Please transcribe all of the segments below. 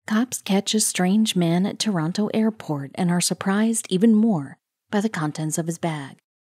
Cops catch a strange man at Toronto airport and are surprised even more by the contents of his bag.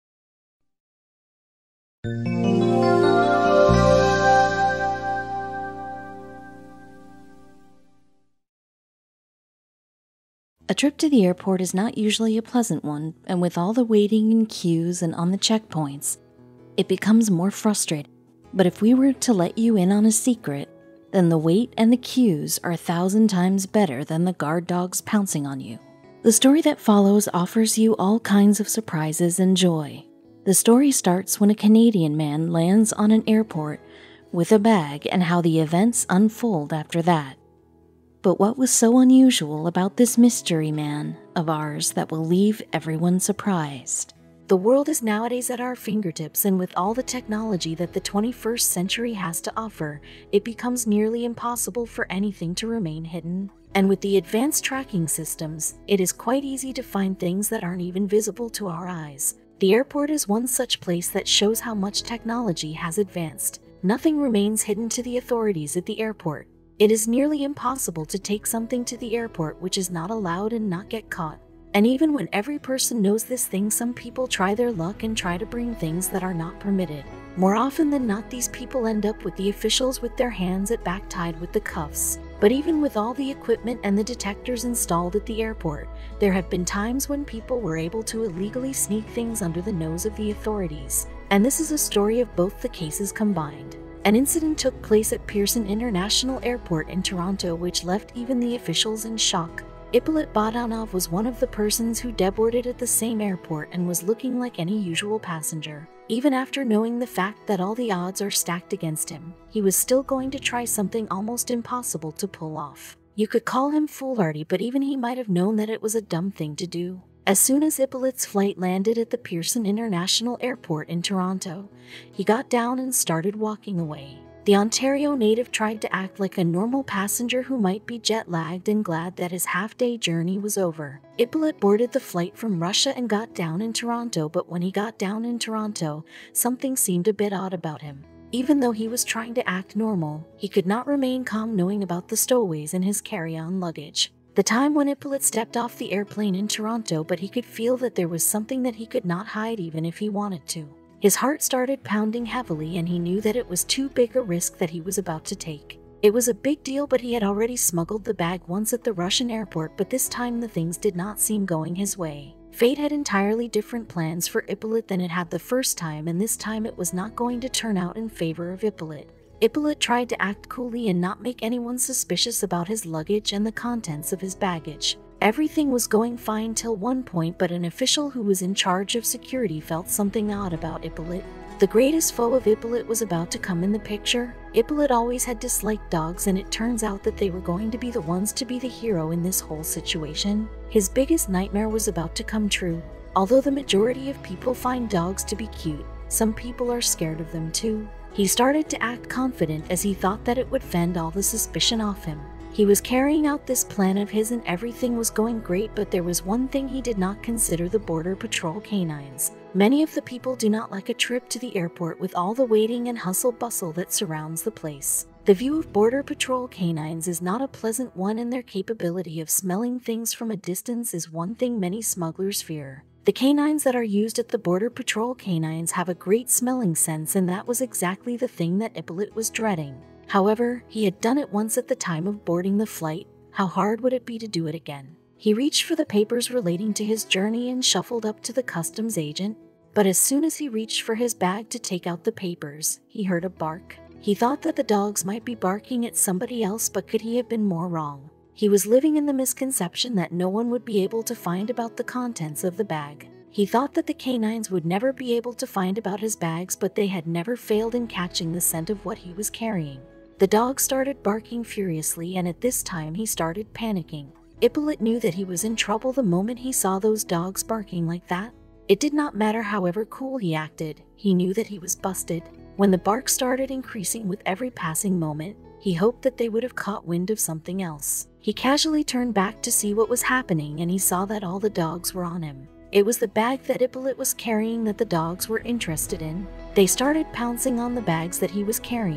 A trip to the airport is not usually a pleasant one, and with all the waiting in queues and on the checkpoints, it becomes more frustrating. But if we were to let you in on a secret, then the wait and the queues are 1,000 times better than the guard dogs pouncing on you. The story that follows offers you all kinds of surprises and joy. The story starts when a Canadian man lands on an airport with a bag and how the events unfold after that. But what was so unusual about this mystery man of ours that will leave everyone surprised? The world is nowadays at our fingertips, and with all the technology that the 21st century has to offer, it becomes nearly impossible for anything to remain hidden. And with the advanced tracking systems, it is quite easy to find things that aren't even visible to our eyes. The airport is one such place that shows how much technology has advanced. Nothing remains hidden to the authorities at the airport. It is nearly impossible to take something to the airport which is not allowed and not get caught. And even when every person knows this thing, some people try their luck and try to bring things that are not permitted. More often than not, these people end up with the officials with their hands at back tied with the cuffs. But even with all the equipment and the detectors installed at the airport, there have been times when people were able to illegally sneak things under the nose of the authorities. And this is a story of both the cases combined. An incident took place at Pearson International Airport in Toronto which left even the officials in shock. Ippolit Bodanov was one of the persons who deboarded at the same airport and was looking like any usual passenger. Even after knowing the fact that all the odds are stacked against him, he was still going to try something almost impossible to pull off. You could call him foolhardy, but even he might have known that it was a dumb thing to do. As soon as Ippolit's flight landed at the Pearson International Airport in Toronto, he got down and started walking away. The Ontario native tried to act like a normal passenger who might be jet-lagged and glad that his half-day journey was over. Ippolit boarded the flight from Russia and got down in Toronto, but when he got down in Toronto, something seemed a bit odd about him. Even though he was trying to act normal, he could not remain calm knowing about the stowaways in his carry-on luggage. The time when Ippolit stepped off the airplane in Toronto, but he could feel that there was something that he could not hide even if he wanted to. His heart started pounding heavily, and he knew that it was too big a risk that he was about to take. It was a big deal, but he had already smuggled the bag once at the Russian airport, but this time the things did not seem going his way. Fate had entirely different plans for Ippolit than it had the first time, and this time it was not going to turn out in favor of Ippolit. Ippolit tried to act coolly and not make anyone suspicious about his luggage and the contents of his baggage. Everything was going fine till one point, but an official who was in charge of security felt something odd about Ippolit. The greatest foe of Ippolit was about to come in the picture. Ippolit always had disliked dogs, and it turns out that they were going to be the ones to be the hero in this whole situation. His biggest nightmare was about to come true. Although the majority of people find dogs to be cute, some people are scared of them too. He started to act confident as he thought that it would fend all the suspicion off him. He was carrying out this plan of his and everything was going great, but there was one thing he did not consider: the Border Patrol canines. Many of the people do not like a trip to the airport with all the waiting and hustle-bustle that surrounds the place. The view of Border Patrol canines is not a pleasant one, and their capability of smelling things from a distance is one thing many smugglers fear. The canines that are used at the Border Patrol canines have a great smelling sense, and that was exactly the thing that Ippolit was dreading. However, he had done it once at the time of boarding the flight. How hard would it be to do it again? He reached for the papers relating to his journey and shuffled up to the customs agent. But as soon as he reached for his bag to take out the papers, he heard a bark. He thought that the dogs might be barking at somebody else, but could he have been more wrong? He was living in the misconception that no one would be able to find about the contents of the bag. He thought that the canines would never be able to find about his bags, but they had never failed in catching the scent of what he was carrying. The dog started barking furiously, and at this time he started panicking. Ippolit knew that he was in trouble the moment he saw those dogs barking like that. It did not matter however cool he acted, he knew that he was busted. When the bark started increasing with every passing moment, he hoped that they would have caught wind of something else. He casually turned back to see what was happening, and he saw that all the dogs were on him. It was the bag that Ippolit was carrying that the dogs were interested in. They started pouncing on the bags that he was carrying.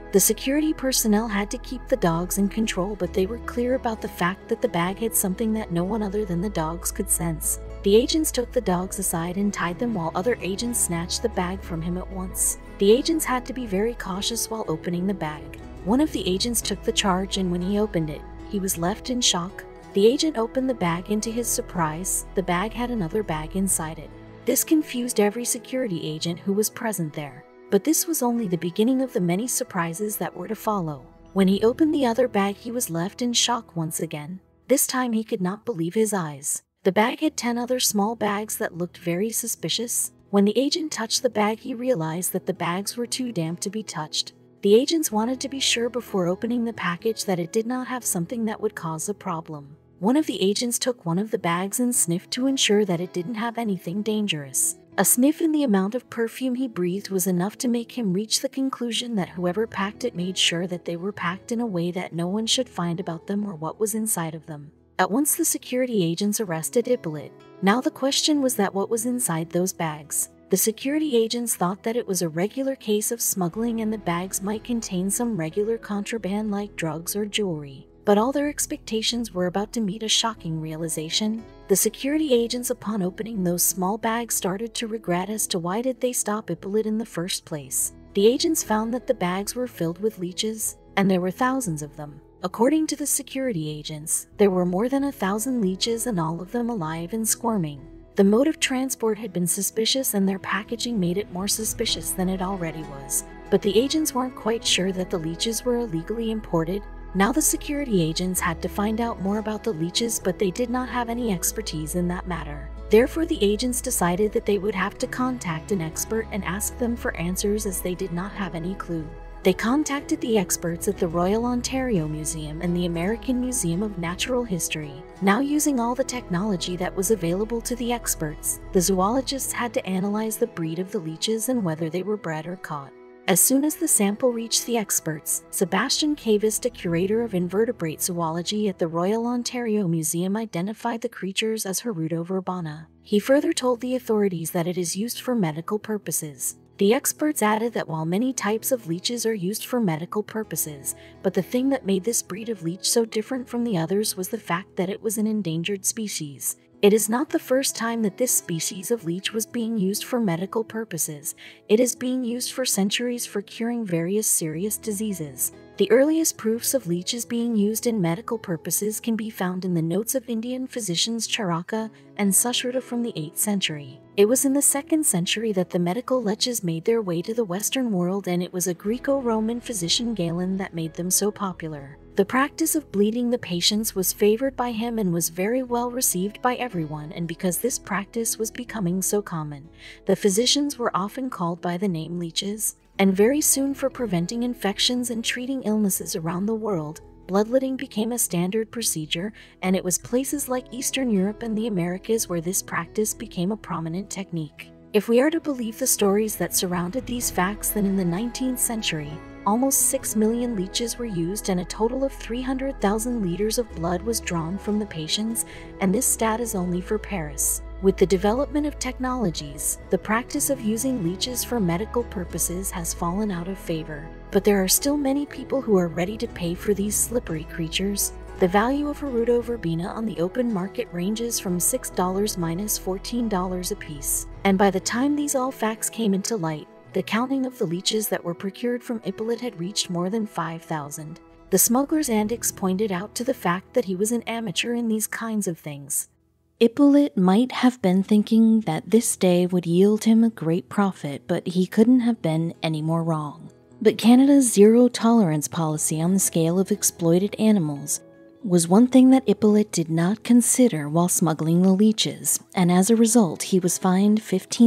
The security personnel had to keep the dogs in control, but they were clear about the fact that the bag had something that no one other than the dogs could sense. The agents took the dogs aside and tied them while other agents snatched the bag from him at once. The agents had to be very cautious while opening the bag. One of the agents took the charge, and when he opened it, he was left in shock. The agent opened the bag, and to his surprise, the bag had another bag inside it. This confused every security agent who was present there. But this was only the beginning of the many surprises that were to follow. When he opened the other bag, he was left in shock once again. This time he could not believe his eyes. The bag had 10 other small bags that looked very suspicious. When the agent touched the bag, he realized that the bags were too damp to be touched. The agents wanted to be sure before opening the package that it did not have something that would cause a problem. One of the agents took one of the bags and sniffed to ensure that it didn't have anything dangerous. A sniff in the amount of perfume he breathed was enough to make him reach the conclusion that whoever packed it made sure that they were packed in a way that no one should find about them or what was inside of them. At once the security agents arrested Hippolyte. Now the question was that what was inside those bags. The security agents thought that it was a regular case of smuggling and the bags might contain some regular contraband like drugs or jewelry. But all their expectations were about to meet a shocking realization. The security agents, upon opening those small bags, started to regret as to why did they stop Hippolyte in the first place. The agents found that the bags were filled with leeches, and there were thousands of them. According to the security agents, there were more than 1,000 leeches, and all of them alive and squirming. The mode of transport had been suspicious, and their packaging made it more suspicious than it already was. But the agents weren't quite sure that the leeches were illegally imported. Now the security agents had to find out more about the leeches, but they did not have any expertise in that matter. Therefore, the agents decided that they would have to contact an expert and ask them for answers, as they did not have any clue. They contacted the experts at the Royal Ontario Museum and the American Museum of Natural History. Now, using all the technology that was available to the experts, the zoologists had to analyze the breed of the leeches and whether they were bred or caught. As soon as the sample reached the experts, Sebastian Cavist, a curator of invertebrate zoology at the Royal Ontario Museum, identified the creatures as Hirudo verbana. He further told the authorities that it is used for medical purposes. The experts added that while many types of leeches are used for medical purposes, but the thing that made this breed of leech so different from the others was the fact that it was an endangered species. It is not the first time that this species of leech was being used for medical purposes. It is being used for centuries for curing various serious diseases. The earliest proofs of leeches being used in medical purposes can be found in the notes of Indian physicians Charaka and Sushruta from the 8th century. It was in the 2nd century that the medical leeches made their way to the Western world, and it was a Greco-Roman physician Galen that made them so popular. The practice of bleeding the patients was favored by him and was very well received by everyone, and because this practice was becoming so common, the physicians were often called by the name leeches. And very soon, for preventing infections and treating illnesses around the world, bloodletting became a standard procedure, and it was places like Eastern Europe and the Americas where this practice became a prominent technique. If we are to believe the stories that surrounded these facts, then in the 19th century, almost 6 million leeches were used and a total of 300,000 liters of blood was drawn from the patients, and this stat is only for Paris. With the development of technologies, the practice of using leeches for medical purposes has fallen out of favor. But there are still many people who are ready to pay for these slippery creatures. The value of Hirudo verbena on the open market ranges from $6 to $14 a piece. And by the time these all facts came into light, the counting of the leeches that were procured from Hippolyte had reached more than 5,000. The smuggler's antics pointed out to the fact that he was an amateur in these kinds of things. Hippolyte might have been thinking that this day would yield him a great profit, but he couldn't have been any more wrong. But Canada's zero-tolerance policy on the scale of exploited animals was one thing that Hippolyte did not consider while smuggling the leeches, and as a result he was fined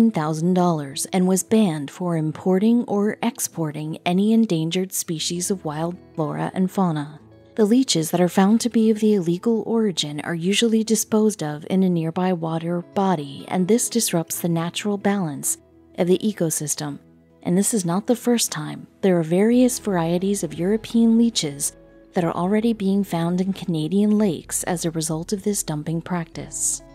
$15,000 and was banned for importing or exporting any endangered species of wild flora and fauna. The leeches that are found to be of the illegal origin are usually disposed of in a nearby water body, and this disrupts the natural balance of the ecosystem. And this is not the first time. There are various varieties of European leeches that are already being found in Canadian lakes as a result of this dumping practice.